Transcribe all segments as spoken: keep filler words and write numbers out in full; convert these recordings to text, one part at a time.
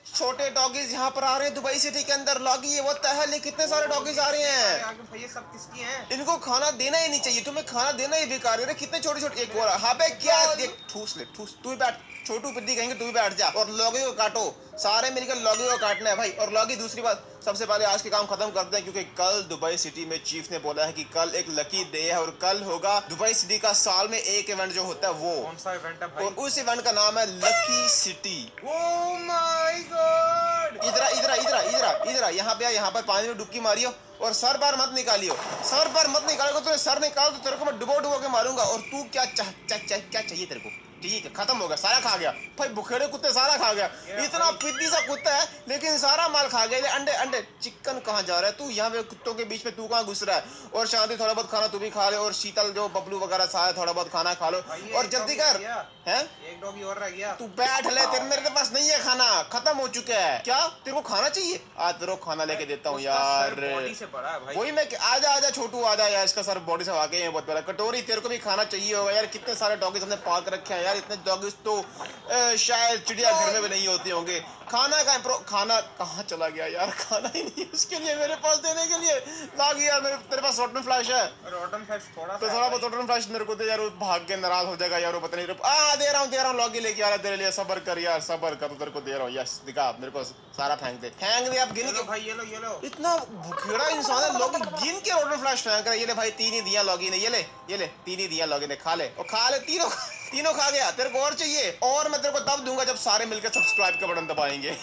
छोटे डॉगीज यहाँ पर आ रहे हैं दुबई सिटी के अंदर। लॉगी ये वो तहल कितने सारे डॉगीज आ रहे हैं। ये सब किसकी हैं? इनको खाना देना ही नहीं चाहिए, तुम्हें खाना देना ही बेकार है। कितने छोटे छोटे एक और हाँ बे क्या देख ठूस ले ठूस। तू भी बैठ, छोटू पिद्दी कहेंगे तू भी बैठ जा और लॉगी को काटो। सारे मिलकर लॉगी को काटना है भाई। और लॉगी दूसरी बात, सबसे पहले आज के काम खत्म करते हैं क्योंकि कल दुबई सिटी में चीफ ने बोला है कि कल एक लकी डे है और कल होगा दुबई सिटी का साल में एक इवेंट जो होता है वो। कौन सा इवेंट है भाई? और उस इवेंट का नाम है lucky city. Oh my god! इधर इधर इधर इधर इधर यहाँ पे यहाँ पर पानी में डुबकी मारियो और सर बार मत निकालियो। सर बार मत निकालेगा तो सर निकाल तो तेरे को मैं डुबो डुबो के मारूंगा। और तू क्या चाह चा, चा, क्या चाहिए तेरे को? ठीक है खत्म हो गया, सारा खा गया भाई। बुखेड़े कुत्ते सारा खा गया। इतना पिद्दी सा कुत्ता है लेकिन सारा माल खा गया। अंडे अंडे चिकन कहाँ जा रहा है तू? यहाँ पे कुत्तों के बीच में तू कहाँ घुस रहा है? और शांति थोड़ा बहुत खाना तू भी खा ले और शीतल जो बबलू वगैरह सारा थोड़ा बहुत खाना खा लो और जल्दी कर। है एक डॉगी और रह गया। तू बैठ ले, तेरे मेरे पास नहीं है खाना, खत्म हो चुका है। क्या तेरे को खाना चाहिए? आज तेरे को खाना लेके देता हूँ यार। बॉडी से बड़ा है भाई। वही मैं आजा आजा छोटू आजा यार, इसका सर बॉडी से आगे है बहुत बड़ा। कटोरी तेरे को भी खाना चाहिए होगा यार। कितने सारे डॉगीज हमने पाल कर रखे हैं यार। इतने डॉगीज तो ए, शायद चिड़िया घर में भी नहीं होते होंगे। खाना का प्रो खाना कहाँ चला गया यार? खाना ही नहीं उसके लिए मेरे पास देने के लिए। लाग यार मेरे तेरे पास रोटन फ्लैश है? रोटन फ्लैश थोड़ा तो थोड़ा बहुत रोटन फ्लैश मेरे को दे यार। वो भाग के नाराज हो जाएगा यार। वो पता नहीं आ दे रहा हूँ दे रहा हूँ लॉगी लेके आ रहा है तेरे लिए। सबर कर यार सबर कर, तेरे को दे रहा हूँ। यस दिखा मेरे को सारा फेंक दे फेंक दे। आप गिन के भाई ये लो ये लो। इतना भुखेड़ा इंसान है। लॉगी गिन के रोटन फ्लैश फेंक रहा है। ये ले भाई तीन ही दिया लॉगी ने। ये ले ये ले तीन ही दिया लॉगी ने। खा ले और खा ले तीनों तीनों खा गया। तेरे को और चाहिए? और मैं तेरे को तब दूंगा जब सारे मिलकर सब्सक्राइब का बटन दबाएंगे।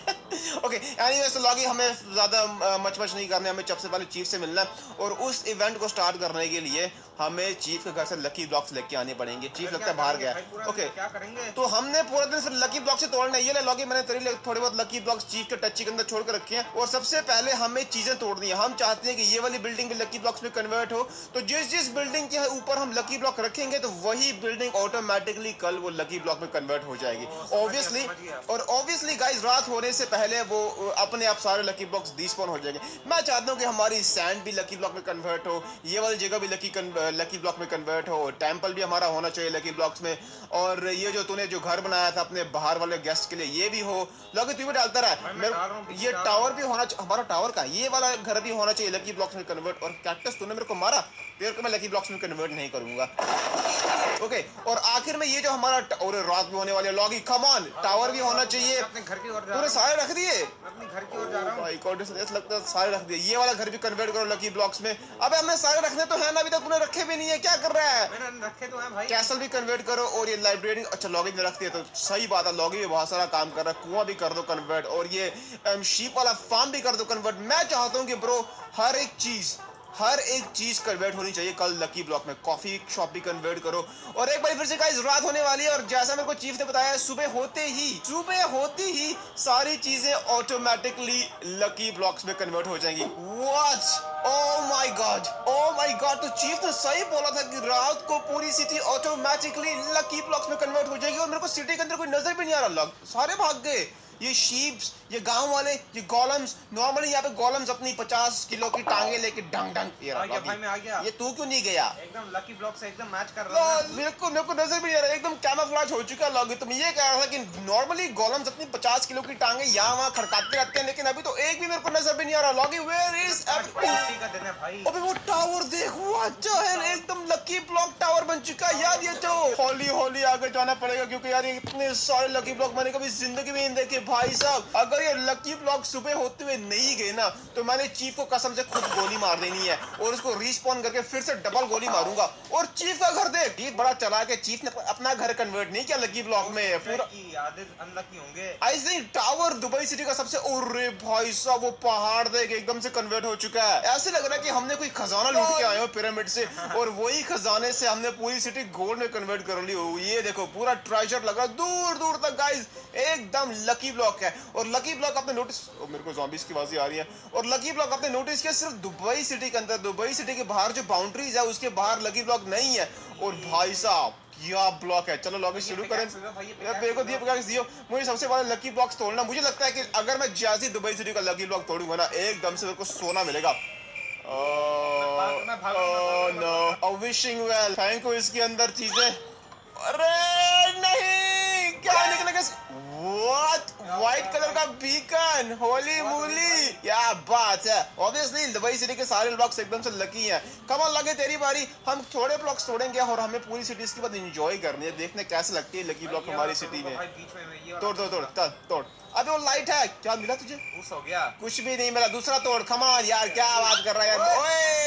ओके एनीवेज तो लॉगी हमें ज्यादा मच मच नहीं करने, हमें सबसे पहले चीफ से मिलना है और उस इवेंट को स्टार्ट करने के लिए हमें चीफ के घर से लकी ब्लॉक्स लेके आने पड़ेंगे। चीफ लगता है बाहर गया। ओके क्या करेंगे? तो हमने पूरा दिन सिर्फ लकी ब्लॉक से तोड़ना है। ये ले लॉगी मैंने तेरे लिए थोड़े बहुत लकी ब्लॉक्स चीफ के टच्ची के अंदर छोड़ कर रखे हैं। और सबसे पहले हमें चीजें तोड़नी है। हम चाहते हैं कि ये वाली बिल्डिंग भी लकी ब्लॉक्स में कन्वर्ट हो। तो जिस जिस बिल्डिंग के ऊपर हम लकी ब्लॉक रखेंगे तो वही बिल्डिंग ऑटोमेटिकली कल वो लकी ब्लॉक में कन्वर्ट हो जाएगी ऑब्वियसली। और ऑब्वियसली गाइस रात होने से पहले वो अपने आप सारे लकी ब्लॉक्स डिस्पॉन हो जाएंगे। मैं चाहता हूँ कि हमारी सैंड भी लकी ब्लॉक में कन्वर्ट हो, ये वाली जगह भी लकी लकी ब्लॉक में कन्वर्ट हो, टेंपल भी हमारा होना चाहिए लकी ब्लॉक्स में। और ये जो तूने जो घर बनाया था अपने बाहर वाले गेस्ट के लिए ये भी हो। लॉगी तू भी डालता रहा। मेरे ये टावर भी होना चाहिए। हमारा टावर का ये वाला घर भी होना चाहिए लकी ब्लॉक्स में कन्वर्ट। और कैक्टस तूने मेरे को मारा, तेरे को मैं लकी ब्लॉक्स में कन्वर्ट नहीं करूंगा। ओके okay, और आखिर में ये जो हमारा और रात भी होने वाली है लॉगी कम ऑन टावर भी होना चाहिए। अपने घर की ओर जा तूने सारे रख दिए? अपने घर की ओर जा रहा हूं भाई गॉड ऐसा लगता है सारे रख दिए। ये वाला घर भी कन्वर्ट करो लकी ब्लॉक्स में। अबे हमने सारे रखने तो है ना, अभी तक तूने रखे भी नहीं है। क्या कर रहा है? मैंने रखे तो हैं भाई। कैसल भी कन्वर्ट करो और ये लाइब्रेरी अच्छा लॉगी ने रख दिया तो सही बात है। लॉगी भी बहुत सारा काम कर रहा है। कुआं भी कर दो कन्वर्ट और ये शीप वाला फार्म भी कर दो कन्वर्ट। मैं चाहता हूँ कि ब्रो हर एक चीज हर एक चीज कन्वर्ट होनी चाहिए कल लकी ब्लॉक में। कॉफी शॉप भी कन्वर्ट करो। और एक बार फिर से गाइस रात होने वाली है और जैसा मेरे को चीफ ने बताया सुबह होते ही सुबह होते ही सारी चीजें ऑटोमेटिकली लकी ब्लॉक्स में कन्वर्ट हो जाएंगी। What? Oh my god oh my god. तो चीफ ने सही बोला था कि रात को पूरी सिटी ऑटोमेटिकली लकी ब्लॉक्स में कन्वर्ट हो जाएगी। और मेरे को सिटी के अंदर कोई नजर भी नहीं आ रहा। लग सारे भाग गए। ये शीप्स ये गांव वाले ये गॉलम्स नॉर्मली यहाँ पे गॉलम्स अपनी पचास किलो की टांगे लेके डंग डंग ये आ गया भाई मैं आ गया। ये तू क्यों नहीं गया? एकदम लकी ब्लॉक से एकदम मैच कर रहा है। मेरे को मेरे को नजर भी नहीं आ रहा। एकदम कैमोफ्लेज हो चुका है लॉगी। तुम ये कह रहा था कि नॉर्मली गॉलम्स अपनी पचास किलो की टांगे यहाँ वहाँ खड़काते रहते हैं लेकिन अभी तो एक भी मेरे को नजर भी नहीं आ रहा। लॉगी वेयर इज भाई? अबे वो टावर देख अच्छा है एकदम लकी ब्लॉक टावर बन चुका है यार। ये तो हौली हौली आगे जाना पड़ेगा क्योंकि यार इतने सारे लकी ब्लॉक मैंने कभी जिंदगी में नहीं देखे भाई साहब। अगर ये लकी ब्लॉक सुबह होते हुए नहीं गए ना तो मैंने चीफ को कसम से खुद गोली मार देनी है और उसको रिस्पॉन करके फिर से डबल गोली मारूंगा। और चीफ का घर देख चीफ बड़ा चला के चीफ ने अपना घर कन्वर्ट नहीं किया लकी ब्लॉक में पूरा अनलकी होंगे। I think tower Dubai city का सबसे ओरे भाई साहब वो पहाड़ देख एकदम से कन्वर्ट हो चुका है। ऐसे लग रहा है कि हमने कोई खजाना लूट के आए हो पिरामिड से और वही खजाने से हमने पूरी सिटी गोल्ड में कन्वर्ट कर ली हो। ये देखो पूरा ट्रेजर लग रहा है दूर दूर तक गाइस। एकदम लकी ब्लॉक है। और लकी ब्लॉक आपने नोटिस मेरे को ज़ॉम्बीज़ की आवाज़ें आ रही है। और लकी ब्लॉक आपने नोटिस किया सिर्फ दुबई सिटी के अंदर दुबई सिटी के बाहर जो बाउंड्रीज है उसके बाहर लकी ब्लॉक नहीं है। और भाई साहब क्या ब्लॉक है। चलो लॉगी शुरू करें। मेरे को दिए पिकाक्स दियो। मुझे सबसे पहले लकी ब्लॉक्स तोड़ना। मुझे लगता है कि अगर मैं जैसे दुबई सिटी का लकी ब्लॉक तोड़ूंगा ना एकदम से मेरे को सोना मिलेगा। No wishing well thank you. इसके अंदर चीजें अरे नहीं क्या निकलेगा? व्हाट व्हाइट कलर का बीकन, होली मूली, क्या बात है। ऑब्वियसली दुबई सिटी के सारे ब्लॉक्स एकदम से लकी हैं। कम ऑन लगे तेरी बारी, हम थोड़े ब्लॉक्स तोड़ेंगे और हमें पूरी सिटी इसके बाद एंजॉय करनी है, देखने कैसे लगती है लकी ब्लॉक हमारी सिटी में। तोड़ तोड़ तोड़ तोड़ तोड़। अबे वो लाइट है, क्या मिला तुझे? उस हो गया, कुछ भी नहीं मिला, दूसरा तोड़। कम ऑन यार, क्या बात कर रहा है यार।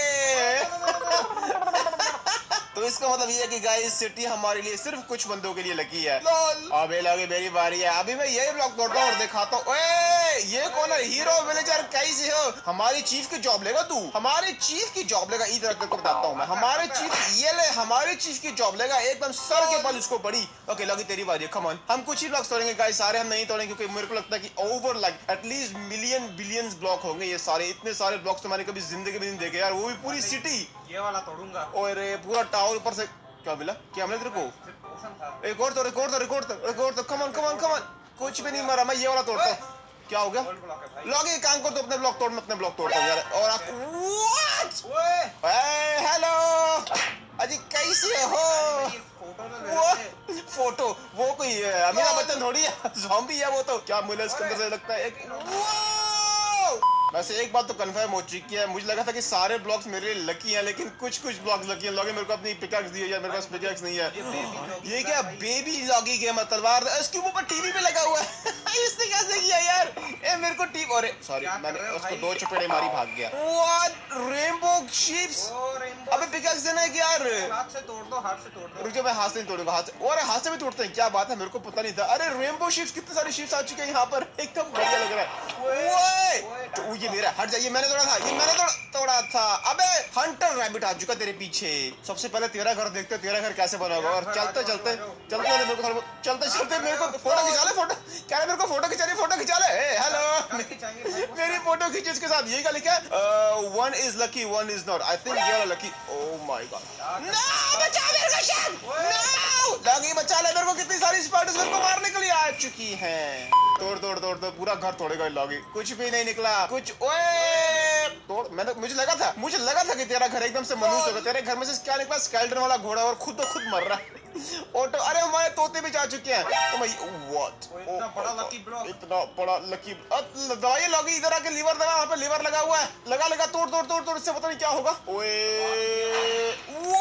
ओए तो इसका मतलब ये है कि गाइस सिटी हमारे लिए सिर्फ कुछ बंदों के लिए लकी है। अबे लगे मेरी बारी है, अभी मैं यही ब्लॉक तोड़ता हूँ और दिखाता हूँ। ओए ये कौन है? हीरो विलेजर कैसे हो? हमारी चीफ की जॉब लेगा तू? हमारे चीफ की जॉब लेगा? इधर तेरे को बताता हूँ मैं। हमारे चीफ ये ले, हमारे चीफ की जॉब लेगा, एकदम सर के बल उसको पड़ी। ओके लगी तेरी बारी है, कम ऑन। हम कुछ ही ब्लॉक्स तोड़ेंगे गाइस, सारे हम नहीं तोड़ेंगे क्योंकि मेरे को लगता है कि over like at least million billions block होंगे ये सारे। इतने सारे ब्लॉक्स तो मैंने कभी जिंदगी में नहीं देखे यार, वो भी पूरी सिटी। ये वाला तोड़ूंगा। ओए पूरा टावर ऊपर से। क्या मिला? क्या मिला तेरे को? एक और तो रिकॉर्ड तो रिकॉर्ड तो रिकॉर्ड तो come on come on come on. कुछ भी नहीं मरा, मैं ये वाला तोड़ता हूँ। क्या हो गया? लॉग एक काम कर, तो अपने ब्लॉक तोड़, मैं अपने ब्लॉक तोड़ता हूँ यार। और आप व्हाट? हेलो अजी कैसे हो? वो फोटो वो कोई अमीरा बच्चन थोड़ी है, ज़ॉम्बी है वो तो। क्या मिला इसके अंदर से? लगता है एक वैसे एक बात तो कंफर्म हो चुकी है, मुझे लगा था कि सारे ब्लॉक्स मेरे लिए लकी हैं, लेकिन कुछ कुछ ब्लॉक्स लकी हैं। लॉगी मेरे को अपनी पिकैक्स दी है यार, मेरे पास पिकैक्स नहीं है। ये क्या बेबी लॉगी गेम है? तलवार इसके ऊपर टीवी पे लगा हुआ है। इसने कैसे किया यार? ए मेरे को टीवी, अरे सॉरी मैंने उसको दो चपेड़े मारी, भाग गया। What rainbow ships? अबे पिकैक्स देना है क्या यार? हाथ से तोड़ दो, हाथ से तोड़ दो। रुक जा, मैं हाथ से नहीं तोड़ूंगा, हाथ से। और हाथ से भी तोड़ते हैं? क्या बात है, मेरे को पता नहीं था। अरे रेनबो शिप्स, कितने सारे शिप्स आ चुके हैं यहाँ पर, एकदम बढ़िया लग रहा है। ओए ये मेरा, हट जाइए, मैंने तोड़ा था, ये मैंने तोड़ा तोड़ा था। अबे हंटर रैबिट आ चुका तेरे पीछे। सबसे पहले तेरा घर देखते, तेरा घर कैसे बना होगा। और चलते चलते चलते मेरे को थोड़ा चलते चलते मेरे को फोटो खिंचा ले। फोटो क्या है? मेरे को फोटो खिंचा रही, फोटो खिंचा ले। हेलो मेरी फोटो खींच, इसके साथ ये क्या लिखा है? One is lucky one is not. I think you are lucky. Oh my god, no बचा मेरे को शायद, नो लगी बचा ले मेरे को। कितनी सारी स्पाइडर्स मेरे को मारने के लिए आ चुकी हैं। तोड़ तोड़ तोड़ तोड़, पूरा घर तोड़ेगा लॉगी। कुछ भी नहीं निकला कुछ। ओए तोड़, मैं तो मुझे लगा था मुझे लगा था कि तेरा घर एकदम से मनुष्य होगा। तेरे घर में से क्या निकला? स्केलेटन वाला घोड़ा, और खुद तो खुद मर रहा है। ऑटो, अरे हमारे तोते भी जा चुके हैं। तो मैं व्हाट, इतना बड़ा लकी ब्लॉक, इतना बड़ा लकी। दवाई लॉगी, इधर आके लीवर दबा, वहाँ पे लीवर लगा हुआ है। लगा लगा, तोड़ तोड़ तोड़ तोड़, इससे पता नहीं क्या होगा। ओए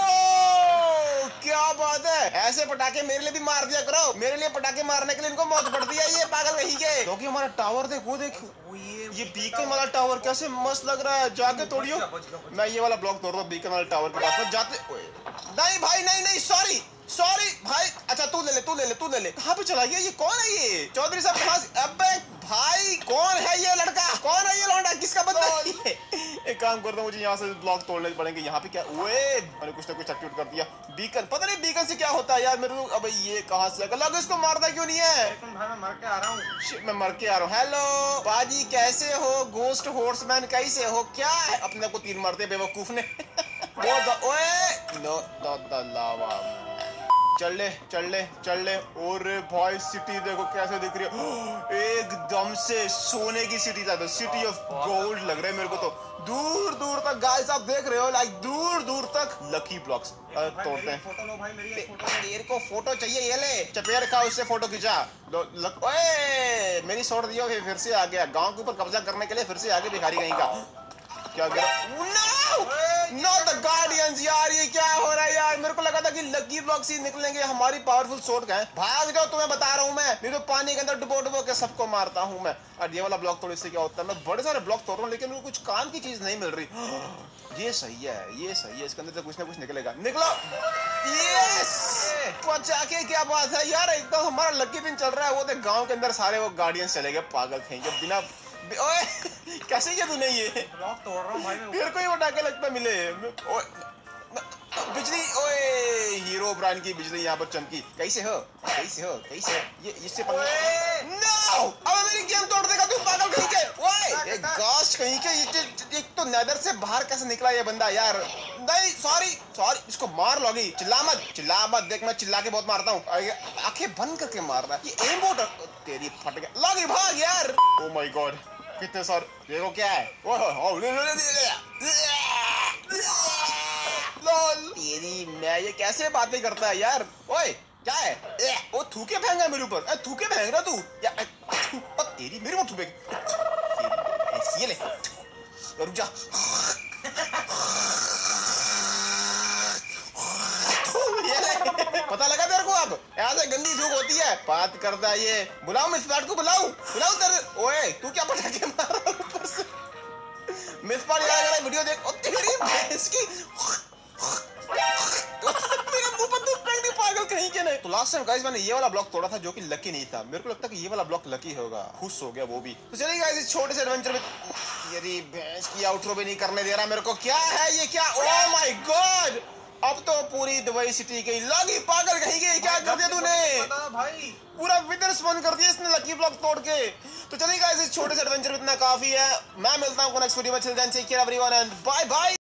वो क्या बात है? ऐसे पटाखे मेरे लिए भी मार दिया करो। मेरे लिए पटाखे मारने के लिए इनको मौत पड़ती है, ये पागल कहीं के। क्योंकि हमारा टावर देख, वो देख, ये बीकन वाला टावर कैसे मस्त लग रहा है। जाके तोड़ियो। मैं ये वाला ब्लॉक तोड़ रहा हूँ बीकन वाले टावर के पास में जाते। नहीं भाई नहीं नहीं, सॉरी सॉरी भाई। अच्छा तू ले ले तू ले ले तू ले ले। कहाँ पे चला गया? ये कौन है? ये चौधरी साहब कहाँ से? अबे भाई कौन है ये लड़का? कौन है ये लौंडा? किसका बंदा है ये? एक काम करता हूँ, मुझे यहाँ से ब्लॉक तोड़ने पड़ेंगे। यहाँ पे क्या? ओए मैंने कुछ ना कुछ एक्टिवेट कर दिया। बीकन, पता नहीं बीकन से क्या होता है यार मेरे को। अबे ये कहाँ से लगा? इसको मारता क्यों नहीं है? भाई मैं मर के आ रहा हूँ। शिट, मैं मर के आ रहा हूँ। हेलो बाजी कैसे हो? गोस्ट हॉर्समैन कैसे हो? क्या है? अपने को तीन मारते बेवकूफ ने। ओए नो द लावा। चल ले चल ले चल ले। और भाई सिटी देखो कैसे दिख रही है, एकदम से सोने की सिटी था। सिटी ऑफ गोल्ड लग रहा है मेरे को तो। दूर दूर तक गाइस आप देख रहे हो, लाइक दूर दूर तक लकी ब्लॉक्स तोड़ते हैं। फोटो लो भाई, मेरी फोटो। तेरे को फोटो चाहिए? ये ले चपेर का, उससे फोटो खिंचा। ओए मेरी छोड़ दियो, फिर से आ गया गांव के ऊपर कब्जा करने के लिए। फिर से आगे भिखारी कहीं का। क्या गिरा? नॉट द गार्डियंस यार, ये क्या हो रहा है यार? मेरे को लगा था कि लकी ब्लॉक्स ही निकलेंगे हमारी पावरफुल शॉट का है। भाग जाओ, तुम्हें बता रहा हूँ मैं। नहीं तो पानी के अंदर डुबो डुबो के सबको मारता हूँ मैं। और ये वाला ब्लॉक तोड़, इससे क्या होता है? मैं बड़े सारे ब्लॉक तोड़ रहा हूँ लेकिन कुछ काम की चीज नहीं मिल रही। ये सही है, ये सही है, इसके अंदर तो कुछ ना कुछ निकलेगा। निकलो, यस पचा के। क्या बात है यार, एकदम हमारा लकी दिन चल रहा है। वो तो गाँव के अंदर सारे वो गार्डियंस चले गए, पागल कहेंगे बिना। ओए कैसे किया तूने? ये ब्लॉक तोड़ रहा हूँ भाई मैं। फिर कोई उठा के लगता मिले। ओए बिजली, ओए हीरो ब्रांड की बिजली यहाँ पर चमकी। कैसे हो कैसे हो कैसे हो? ये इससे पंगा। नो अब मेरी गेम तोड़ देगा तू, पागल कहीं के। ओए एक गास्ट कहीं के। एक तो नेदर से बाहर कैसे निकला ये बंदा यार? नहीं सॉरी सॉरी, इसको मार लोगी। चिल्ला मत चिल्ला मत, देख मैं चिल्ला के बहुत मारता हूँ। आंखें बंद करके मार रहा है ये। एम बोट तेरी फट गया। लॉगी भाग यार। ओ माय गॉड कितने सारे। देखो क्या है। ओह लॉल तेरी, मैं ये कैसे बातें करता है यार? ओए क्या है? ए, वो थूके फेंगा मेरे ऊपर। ए, थूके फेंक रहा तू या ए, थू, ओ, तेरी मेरे मुंह थूके ये ले रुक जा। ये ले पता लगा तेरे को अब ऐसे गंदी थूक होती है। बात करता है ये। बुलाओ मिस पार्ट को बुलाऊं बुलाऊं तेरे। ओए तू क्या पटाखे मार रहा है ऊपर से? मिस पार्ट यार अगर वीडियो देख। ओ तेरी भैंस की मेरे मुंह पर तू फेंक दी पागल कहीं के नहीं। तो लास्ट टाइम गाइस मैंने ये वाला ब्लॉक तोड़ा था जो कि लकी नहीं था। मेरे को लगता है कि ये वाला ब्लॉक लकी होगा। खुश हो गया वो भी। तो चलिए गाइस इस छोटे से एडवेंचर में यदि भैंस की आउटरो भी नहीं करने दे रहा मेरे को। क्या है ये? क्या? ओह माय गॉड अब तो पूरी दुबई सिटी गई। लगी पागल कहीं गई। क्या कर दिया तूने? भाई पूरा विदर स्पॉन कर दिया इसने लकी ब्लॉक तोड़ के। तो चलिए गाइस इस छोटे से एडवेंचर में इतना काफी है। मैं मिलता हूं नेक्स्ट वीडियो में। Till then take care everyone and bye bye.